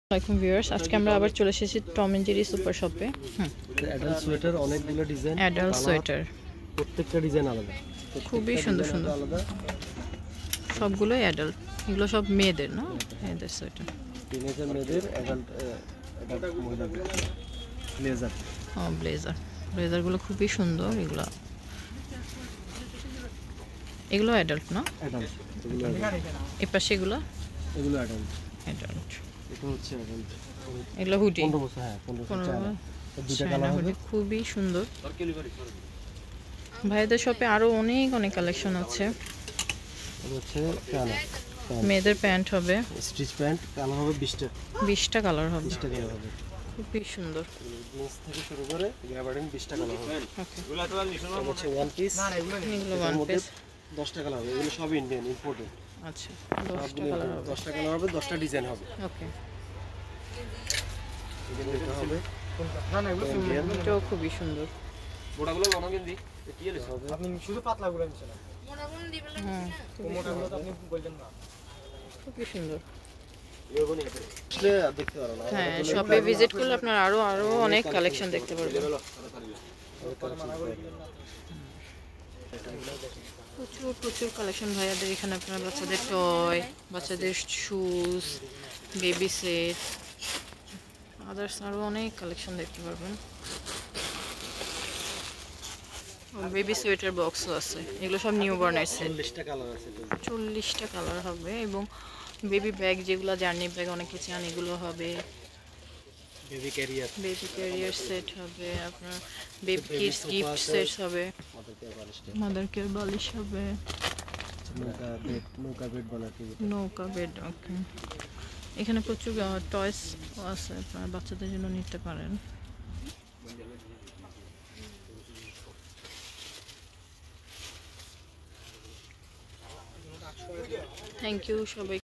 আসসালামু ভিউয়ার্স, আজকে আমরা আবার চলে এসেছি টম এন্ড জেরি সুপার শপে। অ্যাডাল্ট সোয়েটার অনেকগুলো ডিজাইন, অ্যাডাল্ট সোয়েটার প্রত্যেকটা ডিজাইন আলাদা, খুবই সুন্দর সুন্দর, আলাদা সবগুলোই অ্যাডাল্ট। এগুলো সব মেয়েদের, না মেয়েদের সোয়েটার, টিনেজার মেয়েদের, অ্যাডাল্ট মহিলাদের ব্লেজার। ব্লেজার, ব্লেজারগুলো খুবই সুন্দর। এগুলো অ্যাডাল্ট, না অ্যাডাল্ট, এই পাশে এগুলো অ্যাডাল্ট। এটা হচ্ছে অ্যাডাল্ট, এগুলো হুডি, 15 বছর। হ্যাঁ, 15 বছর। দুটো কালার হবে, খুবই সুন্দর। ভাইদের শপে আরো অনেক অনেক কালেকশন আছে। এটা হচ্ছে মেয়েদের প্যান্ট হবে, স্টিচ প্যান্ট, কালার হবে 20টা, 20টা কালার হবে, 20টা কালার হবে, খুবই সুন্দর। জিন্স থেকে শুরু করে গ্যাবার্ডিন 20টা কালার হবে। ওকে, এটা হচ্ছে ওয়ান পিস, এগুলো ওয়ান পিস 10টা কালার হবে। এগুলো সব ইন্ডিয়ান ইম্পোর্টেড। আচ্ছা, 10টা কালার হবে, 10টা কালার হবে, 10টা ডিজাইন হবে। ওকে, এটা হবে এটাও খুবই সুন্দর। বড়গুলো লনো গেন্দি কি এর হবে, আপনি শুধু পাতলাগুলো নিছেন না, মোটাগুলো দিবেন না, মোটাগুলো তো আপনি বললেন না। খুবই সুন্দর। আসলে দেখতে পারো না। হ্যাঁ, শপে ভিজিট করলে আপনারা আরো অনেক কালেকশন দেখতে পারবেন। প্রচুর প্রচুর কালেকশন ভাইয়াদের এখানে। আপনার বাচ্চাদের টয়, বাচ্চাদের শুজ, বেবি সেট, আদার্স আরো অনেক কালেকশন দেখতে পারবেন। বেবি সোয়েটার বক্সও আছে, এগুলো সব নিউ বর্নের সেট। 40টা কালার আছে, 40টা কালার হবে। এবং বেবি ব্যাগ, যেগুলো জার্নি ব্যাগ অনেকে চান, এগুলো হবে। বেবি ক্যারিয়ার সেট হবে, আপনার বেবি কিডস গিফট সেট হবে, মাদার কেয়ার বালিশ হবে, নৌকা বেড। ওকে, এখানে প্রচুর টয়স আছে, আপনার বাচ্চাদের জন্য নিতে পারেন। থ্যাংক ইউ সবাই।